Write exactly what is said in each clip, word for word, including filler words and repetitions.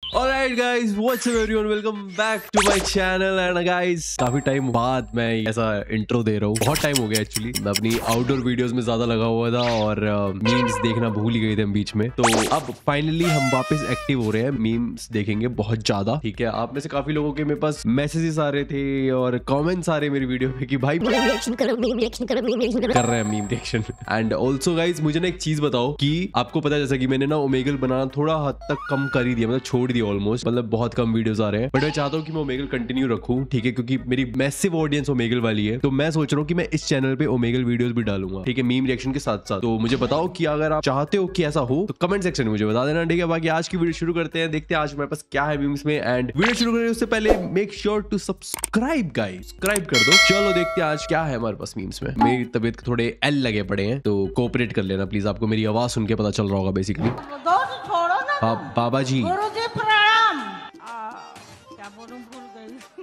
Alright guys, what's up everyone? Welcome back to my channel and guys काफी time बाद मैं ऐसा intro दे रहा हूँ। बहुत टाइम हो गया एक्चुअली, मैं अपनी आउटडोर वीडियोस में ज्यादा लगा हुआ था और मीम्स uh, देखना भूल ही गए थे हम बीच में। तो अब फाइनली हम वापस एक्टिव हो रहे हैं, मीम्स देखेंगे बहुत ज्यादा। ठीक है, आप में से काफी लोगों के मेरे पास मैसेजेस आ रहे थे और कमेंट्स आ रहे मेरी वीडियो पे कि भाई कर रहे हैं meme reaction. And also guys मुझे ना एक चीज बताओ कि आपको पता है जैसा कि मैंने ना ओमेगल बनाना थोड़ा हद तक कम कर ही दिया, मतलब छोड़ दिया ऑलमोस्ट, मतलब बहुत कम वीडियोस आ रहे हैं। बट मैं चाहता हूँ कि मैं ओमेगल कंटिन्यू रखूं, ठीक है, क्योंकि मेरी मैसिव ऑडियंस ओमेगल वाली है। तो मैं सोच रहा हूँ कि मैं इस चैनल पे ओमेगल वीडियोस भी डालूंगा, ठीक है, मीम रिएक्शन के साथ साथ। तो मुझे बताओ कि अगर आप चाहते हो कि ऐसा हो तो कमेंट सेक्शन में मुझे बता देना, ठीक है। बाकी आज की वीडियो शुरू करते हैं, देखते हैं आज हमारे पास क्या है मीम्स में। एंड वीडियो शुरू करने उससे पहले make sure to subscribe guys, subscribe कर दो। चलो देखते हैं आज क्या है हमारे पास मीम्स में। मेरी तबीयत के थोड़े एल लगे पड़े हैं तो कोऑपरेट कर लेना प्लीज, आपको मेरी आवाज सुन के पता चल रहा होगा बेसिकली। बा, बाबा जी प्रणाम। क्या बोलूं, भूल गई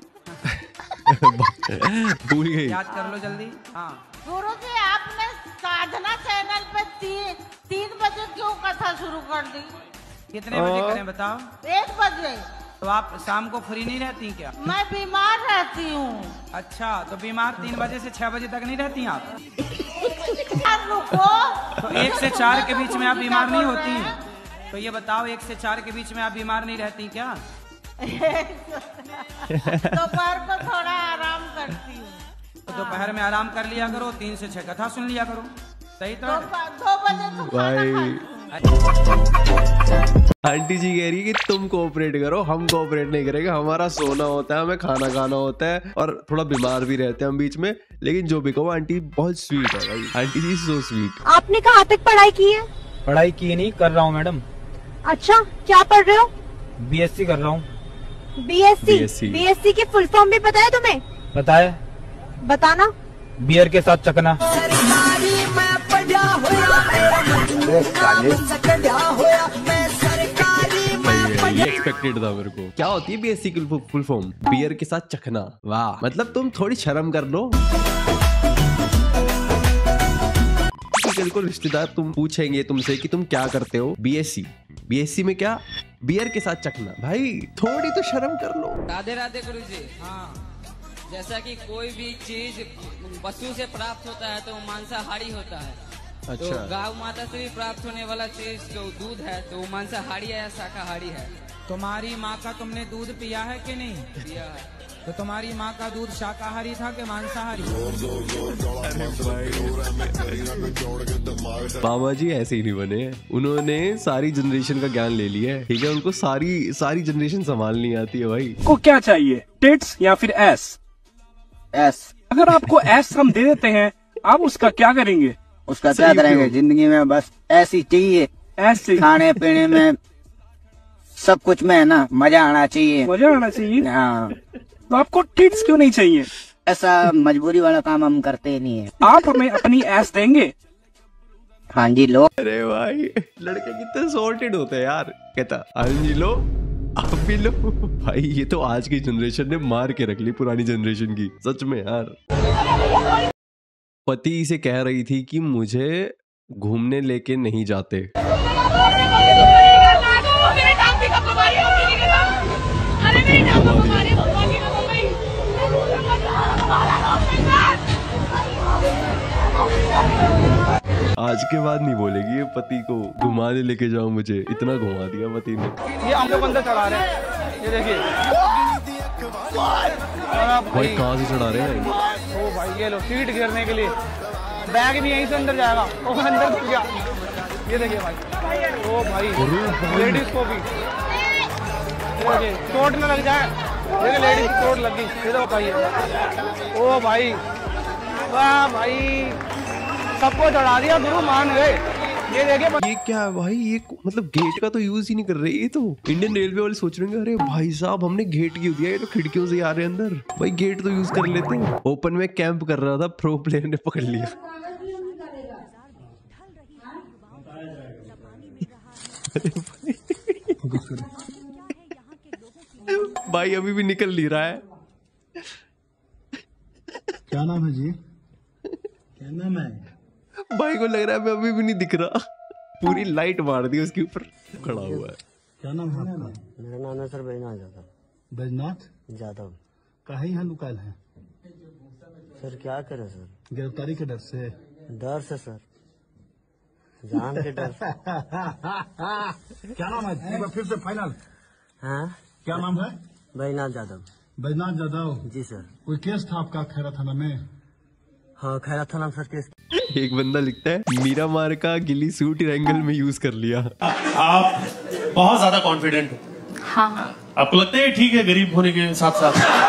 भूल गई, याद कर लो जल्दी। हाँ गुरु जी, आपने साधना चैनल पे तीन तीन बजे क्यों कथा शुरू कर दी? कितने बजे करें बताओ? एक बजे। तो आप शाम को फ्री नहीं रहती क्या? मैं बीमार रहती हूँ। अच्छा, तो बीमार तीन बजे से छह बजे तक नहीं रहती आप? रुको, तो एक से चार के बीच में आप बीमार नहीं होती? तो ये बताओ, एक से चार के बीच में आप बीमार नहीं रहती क्या? दोपहर को थोड़ा आराम करती हूँ। तो दोपहर में आराम कर लिया करो, तीन से छह कथा सुन लिया करो, सही तो? दो बजे तो भाई आंटी जी कह रही है कि तुम कोऑपरेट करो, हम कोऑपरेट नहीं करेंगे, हमारा सोना होता है, हमें खाना खाना होता है और थोड़ा बीमार भी रहते हैं हम बीच में। लेकिन जो भी कहो आंटी बहुत स्वीट है भाई, आंटी जी सो स्वीट। आपने कहाँ तक पढ़ाई की है? पढ़ाई की नहीं, कर रहा हूँ मैडम। अच्छा, क्या पढ़ रहे हो? बीएससी कर रहा हूँ। बीएससी बीएससी की फुल फॉर्म भी पता है तुम्हें? पता है। बताना। बियर के साथ चकना। एक्सपेक्टेड था मेरे को। क्या होती है बीएससी की फुल फॉर्म? बियर के साथ चखना। वाह, मतलब तुम थोड़ी शर्म कर लो। कल को रिश्तेदार तुम पूछेंगे तुमसे कि तुम क्या करते हो, बीएससी। बीएससी में क्या? बियर के साथ चखना। भाई थोड़ी तो शर्म कर लो। राधे राधे गुरु जी। हाँ, जैसा कि कोई भी चीज पशु से प्राप्त होता है तो मांसाहारी होता है। अच्छा। तो गौ माता से भी प्राप्त होने वाला चीज जो दूध है तो मांसाहारी है या शाकाहारी है? तुम्हारी माँ का तुमने दूध पिया है कि नहीं? पिया है। तो तुम्हारी माँ का दूध शाकाहारी था कि मांसाहारी? बाबा जी ऐसे ही नहीं बने, उन्होंने सारी जनरेशन का ज्ञान ले लिया है, ठीक है, उनको सारी सारी जनरेशन संभालनी आती है भाई। को क्या चाहिए, टिट्स या फिर एस? एस। अगर आपको एस हम दे देते हैं, आप उसका क्या करेंगे? उसका क्या करेंगे? जिंदगी में बस ऐसी चाहिए, ऐसे खाने पीने में सब कुछ में है ना, मजा आना चाहिए। मजा आना चाहिए। हाँ। तो आपको टिट्स क्यों नहीं चाहिए? ऐसा मजबूरी वाला काम हम करते ही नहीं है। आप हमें अपनी एस देंगे? हाँ जी लो। अरे भाई लड़के कितने सॉर्टेड होते हैं यार। कहता हाँ जी लो, आप भी लो। भाई ये तो आज की जनरेशन ने मार के रख ली पुरानी जनरेशन की, सच में यार। पति से कह रही थी कि मुझे घूमने लेके नहीं जाते। आज के बाद नहीं बोलेगी ये पति को घुमाने लेके जाओ मुझे, इतना घुमा दिया पति ने। ये हम लोग अंदर चढ़ा रहे हैं, ये देखिए भाई कहाँ से चढ़ा रहे हैं? ओ भाई ये लो, सीट गिरने के लिए बैग भी यहीं से अंदर जाएगा। ओ अंदर घुस गया, ये देखिए भाई। ओ भाई लेडीज को भी देखिए चोट न लग जाए, देखिए लेडीज की चोट लगी, ये तो भाई। ओ भाई वाह भाई, सबको चढ़ा दिया, गुरु मान गए। ये देखिए, ये क्या है भाई, ये मतलब गेट का तो यूज ही नहीं कर रहे। ये तो इंडियन रेलवे वाले सोच रहे हैं अरे भाई साहब हमने गेट क्यों दिया, ये तो खिड़कियों से आ रहे हैं अंदर। भाई गेट तो यूज कर लेते हैं। ओपन में कैंप कर रहा था, प्रो प्लेयर ने पकड़ लिया। भाई अभी भी निकल नहीं रहा है। क्या नाम है जी? क्या नाम है? भाई को लग रहा है मैं अभी भी नहीं दिख रहा, पूरी लाइट मार दी उसके ऊपर खड़ा हुआ है। क्या नाम है आपका? मेरा नाम है सर बैजनाथ यादव। बैजनाथ यादव। कहीं यहाँ लुकायल है? सर क्या करे सर? गिरफ्तारी के डर से? डर से सर, जान के डर से। क्या नाम है? एक बार फिर से फाइनल। हाँ, क्या नाम है? बैजनाथ यादव। बैजनाथ यादव जी सर। कोई केस था आपका खैरा थाना में? हाँ, खैरा थाना में सर केस। एक बंदा लिखता है मीरा मार का गिली सूट एंगल में यूज कर लिया। आप बहुत ज्यादा कॉन्फिडेंट हो। हाँ। आपको लगता है ठीक है गरीब होने के साथ साथ?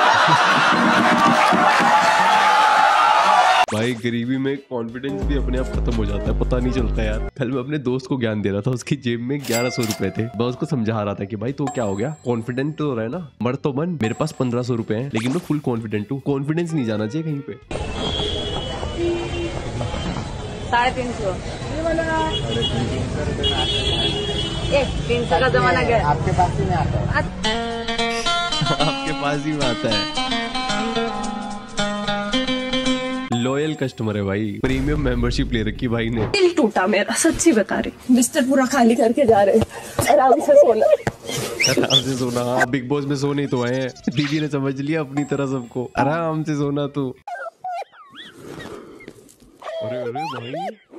भाई गरीबी में कॉन्फिडेंस भी अपने आप खत्म हो जाता है, पता नहीं चलता यार। कल मैं अपने दोस्त को ज्ञान दे रहा था, उसकी जेब में ग्यारह सौ रुपए थे। मैं उसको समझा रहा था कि भाई तो क्या हो गया, कॉन्फिडेंट तो रहा है ना, मर तो बन। मेरे पास पंद्रह सौ रुपए हैं लेकिन मैं फुल कॉन्फिडेंट हूँ। कॉन्फिडेंस नहीं जाना चाहिए कहीं पे। साढ़े तीन सौ एक तीन सौ का जमाना गया। आपके पास ही में आता है। आपके पास ही में आता है। लॉयल कस्टमर है भाई, प्रीमियम मेंबरशिप ले रखी भाई ने। दिल टूटा मेरा, सच्ची बता रही। बिस्तर पूरा खाली करके जा रहे, आराम से सोना। आराम से सोना। हाँ, बिग बॉस में सोने तो आए हैं। दीदी ने समझ लिया अपनी तरह सबको, आराम से सोना तू। अरे अरे भाई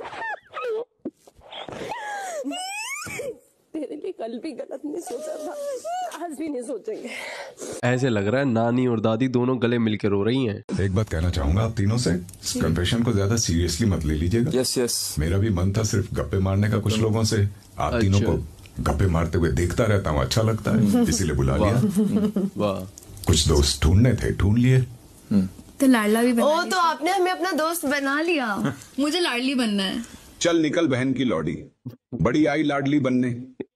तेरे लिए कल भी गलत नहीं सोचा था, आज भी नहीं सोचेंगे। ऐसे लग रहा है नानी और दादी दोनों गले मिलकर रो रही हैं। एक बात कहना चाहूंगा आप तीनों से, इस कन्फेशन को ज्यादा सीरियसली मत ले लीजिएगा। Yes yes. मेरा भी मन था सिर्फ गप्पे मारने का कुछ लोगों से, आप अच्छा। तीनों को गप्पे मारते हुए देखता रहता हूँ, अच्छा लगता है, इसीलिए बुला लिया। वाह। कुछ दोस्त ढूंढने थे, ढूंढ लिए। तो लाडला भी बना। ओ तो आपने हमें अपना दोस्त बना लिया। मुझे लाडली बनना है। चल निकल बहन की लौड़ी, बड़ी आई लाडली बनने।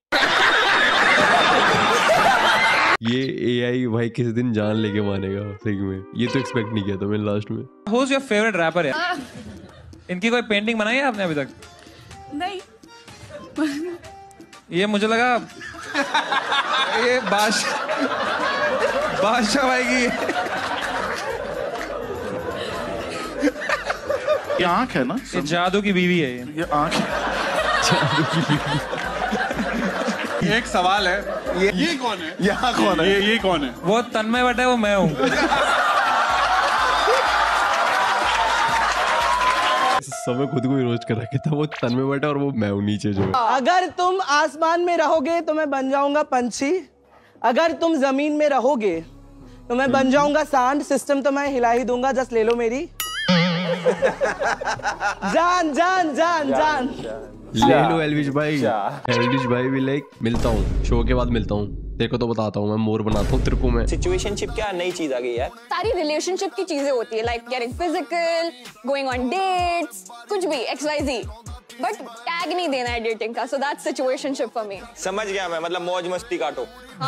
ये एआई भाई किस दिन जान लेके मानेगा सही में। ये तो एक्सपेक्ट नहीं किया था मैंने लास्ट में। Who's your favorite rapper है? इनकी कोई पेंटिंग बनाई है आपने अभी तक? नहीं। ये मुझे लगा ये बादशाह बादशाह भाई की ये आंख है ना? ये जादू की बीवी है। ये, ये आंख जादू की बीवी। एक सवाल है, ये ये कौन है? यहाँ कौन है? ये ये कौन है? वो तन्मय बट है, वो मैं हूँ। समय खुद को ही रोज कर रखे था। वो तन्मय बट है और वो मैं हूँ नीचे जो है। अगर तुम आसमान में रहोगे तो मैं बन जाऊंगा पंछी, अगर तुम जमीन में रहोगे तो मैं बन जाऊंगा सांड। सिस्टम तो मैं हिला ही दूंगा, जस्ट ले लो मेरी जान जान जान जान। ले लो एल्विश भाई। एल्विश भाई भी लाइक मिलता हूँ, शो के बाद मिलता हूँ। तेरे को तो बताता हूँ, मैं मोर बनाता हूँ तेरे को मैं। सिचुएशनशिप क्या नई चीज आ गई है? सारी रिलेशनशिप की चीजें होती है, like getting physical, going on dates, कुछ भी X Y Z, but tag नहीं देना है डेटिंग का। So that's situationship for me. समझ गया मैं, मतलब मौज मस्ती काटो।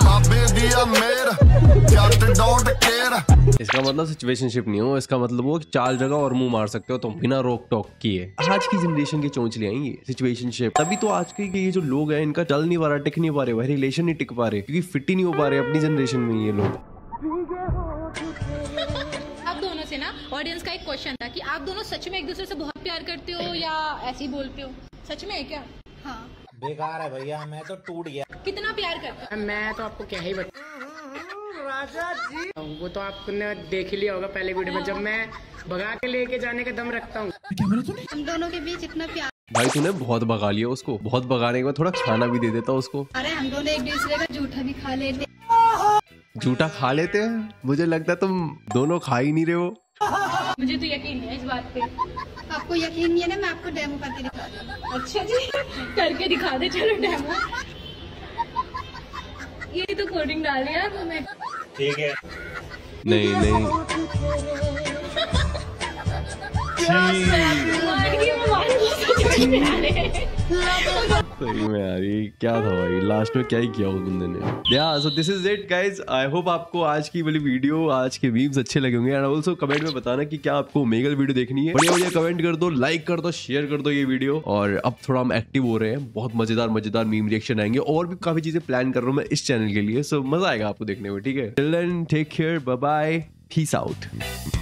इसका मतलब सिचुएशनशिप नहीं हो, इसका मतलब वो चाल जगह और मुंह मार सकते हो तुम बिना रोक टोक किए। आज की जनरेशन के चोंच ले आएंगे सिचुएशनशिप। तभी तो आज के ये जो लोग हैं इनका चल नहीं पा रहा, टिक नहीं पा रहे, वह रिलेशन नहीं टिक पा रहे, क्योंकि फिट ही नहीं हो पा रहे अपनी जनरेशन में ये लोग। आप दोनों से ना ऑडियंस का एक क्वेश्चन था कि आप दोनों सच में एक दूसरे से बहुत प्यार करते हो या ऐसे ही बोलते हो? सच में है क्या? हाँ। बेकार है भैया, मैं तो टूट गया। कितना प्यार करते हो? मैं तो आपको क्या ही बता, वो तो आपने देख ही लिया होगा पहले वीडियो में, जब मैं भगा के लेके जाने का दम रखता हूँ। हम दोनों के बीच इतना प्यार। भाई तूने बहुत भगा लिया उसको, बहुत भगाने के बाद थोड़ा खाना भी दे देता उसको। अरे हम दोनों एक दूसरे का जूठा भी खा लेते। जूठा खा लेते हैं? मुझे लगता है तुम दोनों खा ही नहीं रहे हो। मुझे तो यकीन नहीं है इस बात पे। आपको यकीन नहीं है ना? मैं आपको डेमो करके दिखा दूँ। अच्छा जी, करके दिखा दे। चलो डेमो। ये तो कोडिंग डाल दिया तुम्हें। ठीक है। नहीं नहीं सही में यार, ये क्या था भाई, लास्ट में क्या ही किया उस बंदे ने। या so this is it guys. I hope आपको आज की वाली वीडियो, आज के मीम्स अच्छे लगे होंगे। एंड ऑल्सो कमेंट में बताना कि क्या आपको ओमेगल वीडियो देखनी है। बढ़िया बढ़िया कमेंट कर दो, लाइक कर दो, शेयर कर दो ये वीडियो। और अब थोड़ा हम एक्टिव हो रहे हैं, बहुत मजेदार मजेदार मीम रिएक्शन आएंगे और भी काफी चीजें प्लान कर रहा हूँ मैं इस चैनल के लिए। सो मजा आएगा आपको देखने में, ठीक है? Till then take care, bye bye, peace out.